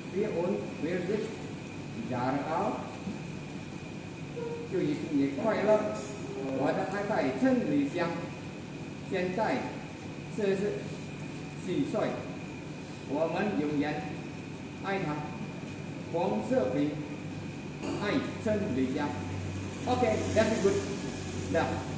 wir sich Jahre out，祝你新年快乐！我的太太陈丽香现在44岁，我们永远爱她。黄色平爱陈丽香。Okay, that's good. Yeah.